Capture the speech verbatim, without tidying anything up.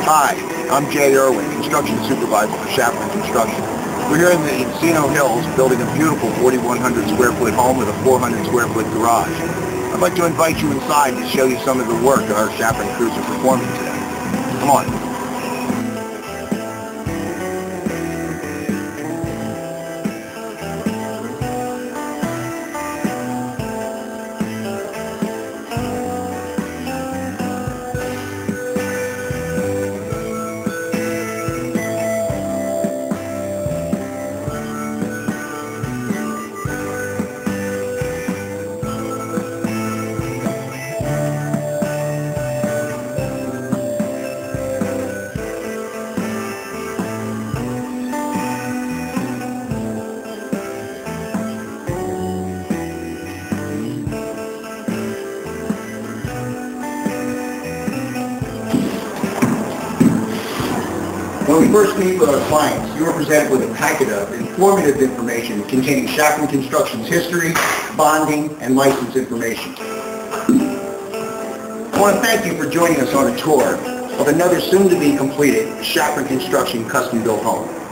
Hi, I'm Jay Irwin, Construction Supervisor for Shafran Construction. We're here in the Encino Hills building a beautiful forty-one hundred square foot home with a four hundred square foot garage. I'd like to invite you inside to show you some of the work our Shafran crews are performing today. Come on. When we first meet with our clients, you are presented with a packet of informative information containing Shafran Construction's history, bonding, and license information. I want to thank you for joining us on a tour of another soon-to-be completed Shafran Construction custom-built home.